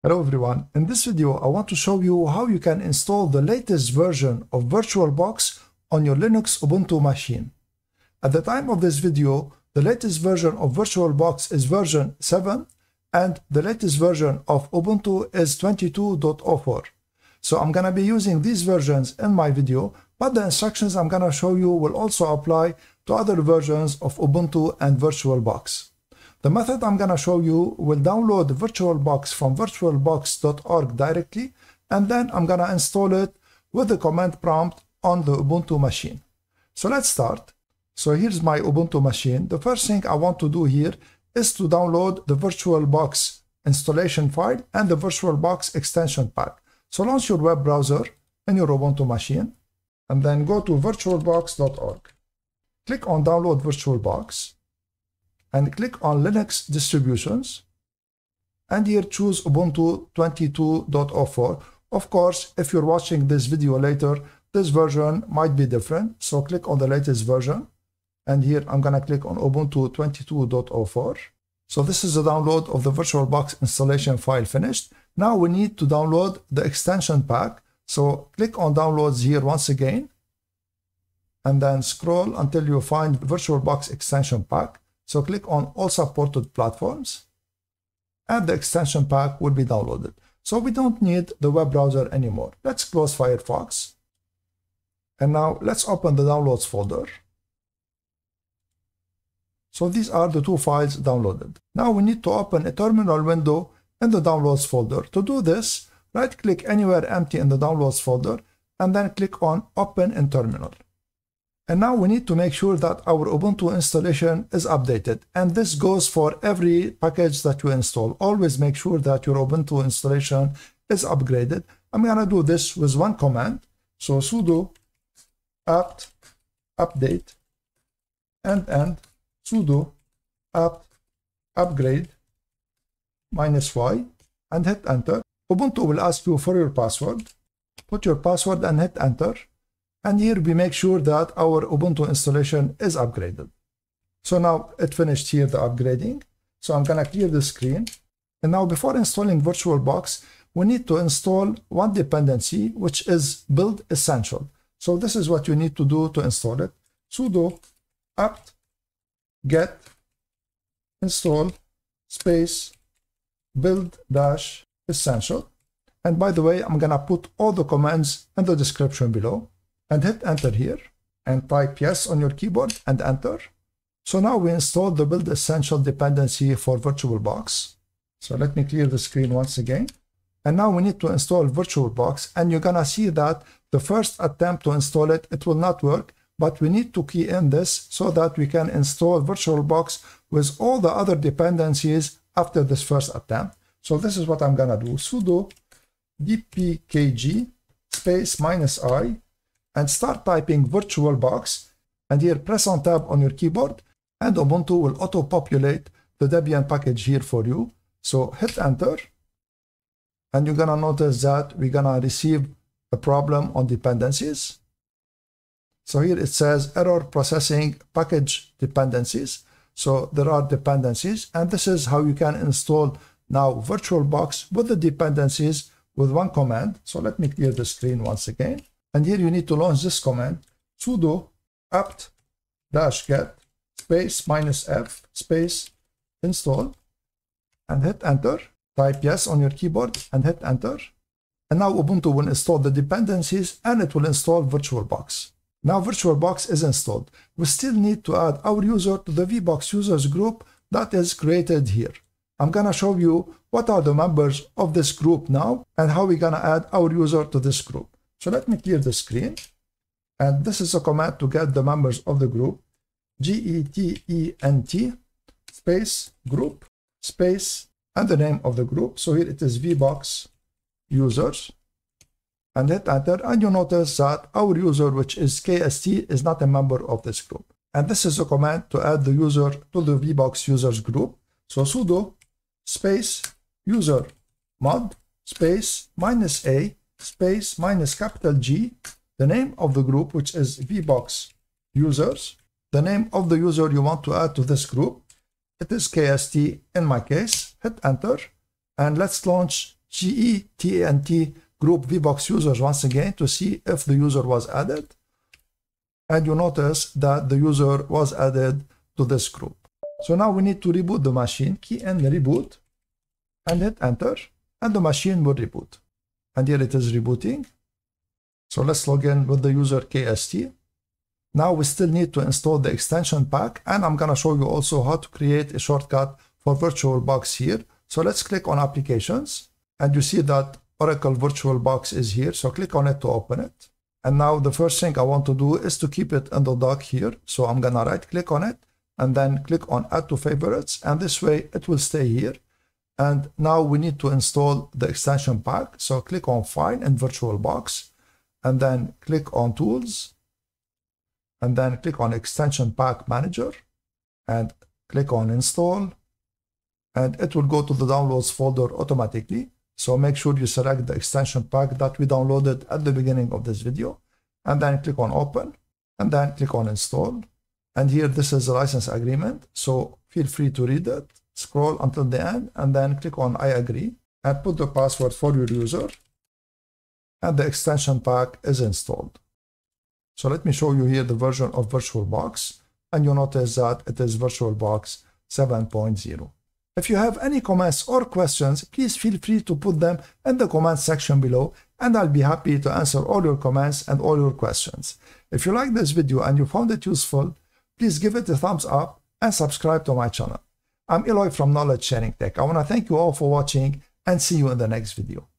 Hello everyone, in this video I want to show you how you can install the latest version of VirtualBox on your Linux Ubuntu machine. At the time of this video, the latest version of VirtualBox is version 7 and the latest version of Ubuntu is 22.04. So I'm going to be using these versions in my video, but the instructions I'm going to show you will also apply to other versions of Ubuntu and VirtualBox. The method I'm going to show you will download VirtualBox from virtualbox.org directly, and then I'm going to install it with the command prompt on the Ubuntu machine. So let's start. So here's my Ubuntu machine. The first thing I want to do here is to download the VirtualBox installation file and the VirtualBox extension pack. So launch your web browser in your Ubuntu machine and then go to virtualbox.org. Click on Download VirtualBox and click on Linux distributions, and here choose Ubuntu 22.04. Of course, if you're watching this video later, this version might be different, so click on the latest version, and here I'm gonna click on Ubuntu 22.04. So this is the download of the VirtualBox installation file finished. Now we need to download the extension pack, so click on Downloads here once again, and then scroll until you find VirtualBox extension pack. So click on All Supported Platforms, and the extension pack will be downloaded. So we don't need the web browser anymore. Let's close Firefox. And now let's open the Downloads folder. So these are the two files downloaded. Now we need to open a terminal window in the Downloads folder. To do this, right-click anywhere empty in the Downloads folder, and then click on Open in Terminal. And now we need to make sure that our Ubuntu installation is updated. And this goes for every package that you install. Always make sure that your Ubuntu installation is upgraded. I'm going to do this with one command. So sudo apt update and sudo apt upgrade -y and hit enter. Ubuntu will ask you for your password. Put your password and hit enter. And here we make sure that our Ubuntu installation is upgraded. So now it finished here the upgrading. So I'm gonna clear the screen. And now before installing VirtualBox, we need to install one dependency, which is build essential. So this is what you need to do to install it. Sudo apt get install space build dash essential. And by the way, I'm gonna put all the commands in the description below. And hit enter here and type yes on your keyboard and enter. So now we installed the build essential dependency for VirtualBox. So let me clear the screen once again. And now we need to install VirtualBox, and you're gonna see that the first attempt to install it, it will not work, but we need to key in this so that we can install VirtualBox with all the other dependencies after this first attempt. So this is what I'm gonna do. Sudo dpkg space -i and start typing VirtualBox, and here press on tab on your keyboard, and Ubuntu will auto-populate the Debian package here for you. So hit enter, and you're gonna notice that we're gonna receive a problem on dependencies. So here it says error processing package dependencies. So there are dependencies, and this is how you can install now VirtualBox with the dependencies with one command. So let me clear the screen once again. And here you need to launch this command, sudo apt -get space -f space install, and hit enter. Type yes on your keyboard and hit enter. And now Ubuntu will install the dependencies and it will install VirtualBox. Now VirtualBox is installed. We still need to add our user to the VBox users group that is created here. I'm gonna show you what are the members of this group now and how we're gonna add our user to this group. So let me clear the screen, and this is a command to get the members of the group, GETENT space group space and the name of the group. So here it is VBox users, and hit enter, and you notice that our user, which is KST, is not a member of this group. And this is a command to add the user to the VBox users group. So sudo space user mod space -a space -G, the name of the group, which is VBox users, the name of the user you want to add to this group. It is KST in my case. Hit enter, and let's launch GETANT group VBox users once again to see if the user was added. And you notice that the user was added to this group. So now we need to reboot the machine. Key in reboot and hit enter, and the machine will reboot. And here it is rebooting. So let's log in with the user KST. Now we still need to install the extension pack, and I'm gonna show you also how to create a shortcut for VirtualBox here. So let's click on applications, and you see that Oracle VirtualBox is here. So click on it to open it. And now the first thing I want to do is to keep it in the dock here. So I'm gonna right click on it and then click on add to favorites, and this way it will stay here. And now we need to install the extension pack. So click on file in VirtualBox and then click on tools and then click on extension pack manager and click on install, and it will go to the downloads folder automatically. So make sure you select the extension pack that we downloaded at the beginning of this video, and then click on open and then click on install. And here this is a license agreement, so feel free to read it, scroll until the end, and then click on I agree and put the password for your user, and the extension pack is installed. So let me show you here the version of VirtualBox, and you notice that it is VirtualBox 7.0. If you have any comments or questions, please feel free to put them in the comment section below, and I'll be happy to answer all your comments and all your questions. If you like this video and you found it useful, please give it a thumbs up and subscribe to my channel. I'm Eloy from Knowledge Sharing Tech. I want to thank you all for watching and see you in the next video.